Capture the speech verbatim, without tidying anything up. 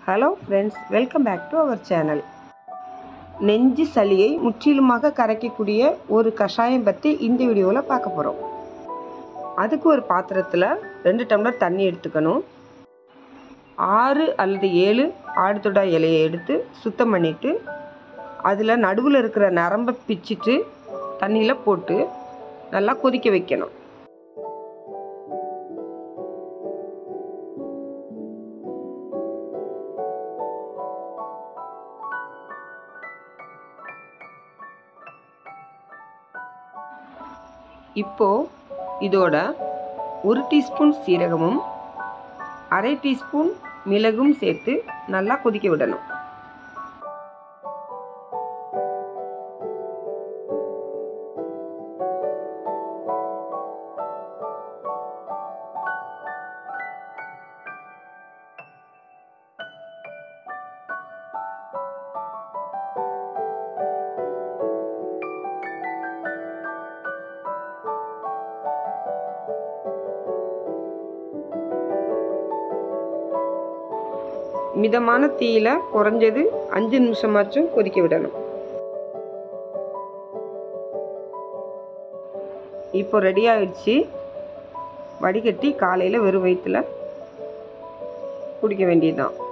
Hello friends, welcome back to our channel. நெஞ்சு சளியை முற்றிலுமாக கரைக்கக்கூடிய ஒரு கஷாயம் பற்றி இந்த வீடியோவில் பார்க்க போகிறோம். அதுக்கு ஒரு பாத்திரத்தில் ரெண்டு டம்ளர் தண்ணி எடுத்துக்கணும். ஆறு அல்லது ஏழு ஆடுதொடா இலையை எடுத்து சுத்தம் பண்ணிவிட்டு அதில் நடுவில் இருக்கிற நரம்பை பிச்சுட்டு தண்ணியில் போட்டு நல்லா கொதிக்க வைக்கணும். இப்போது இதோட ஒரு டீஸ்பூன் சீரகமும் அரை டீஸ்பூன் மிளகும் சேர்த்து நல்லா கொதிக்க விடணும். மிதமான தீயில குறைஞ்சது அஞ்சு நிமிஷமாச்சும் கொதிக்க விடணும். இப்போ ரெடி ஆயிடுச்சு. வடிகட்டி காலையில் வெறும் வயிற்றுல குடிக்க வேண்டியதுதான்.